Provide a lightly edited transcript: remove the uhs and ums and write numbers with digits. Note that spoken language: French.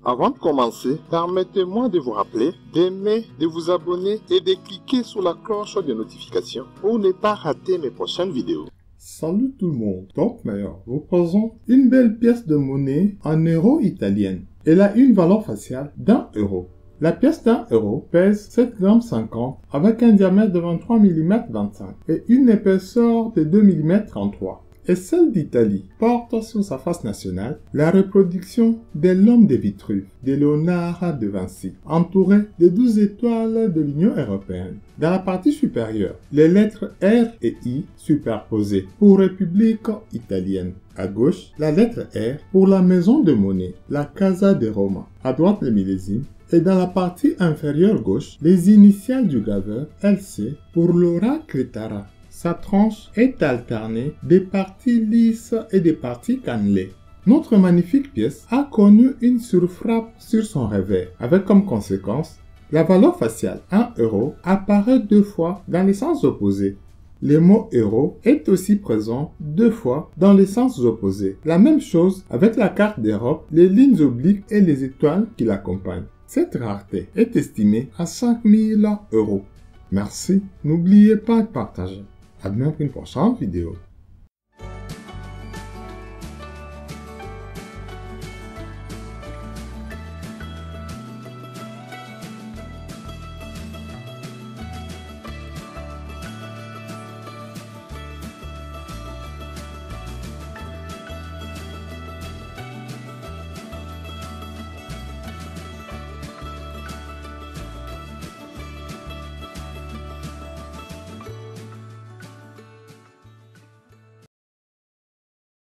Avant de commencer, permettez-moi de vous rappeler d'aimer, de vous abonner et de cliquer sur la cloche de notification pour ne pas rater mes prochaines vidéos. Salut tout le monde, Top Meilleur vous présente une belle pièce de monnaie en euros italienne. Elle a une valeur faciale d'1 euro. La pièce d'1 euro pèse 7,50 g avec un diamètre de 23 mm 25 et une épaisseur de 2 mm 33. Et celle d'Italie porte sur sa face nationale la reproduction de l'homme de Vitruve de Léonard de Vinci, entouré de 12 étoiles de l'Union européenne. Dans la partie supérieure, les lettres R et I superposées pour République italienne. À gauche, la lettre R pour la maison de monnaie, la Casa de Roma. À droite, le millésime. Et dans la partie inférieure gauche, les initiales du graveur LC pour Laura Cretara. Sa tranche est alternée des parties lisses et des parties cannelées. Notre magnifique pièce a connu une surfrappe sur son revers, avec comme conséquence, la valeur faciale 1 euro apparaît 2 fois dans les sens opposés. Le mot euro est aussi présent 2 fois dans les sens opposés. La même chose avec la carte d'Europe, les lignes obliques et les étoiles qui l'accompagnent. Cette rareté est estimée à 5000 euros. Merci, n'oubliez pas de partager. À bientôt pour une prochaine vidéo.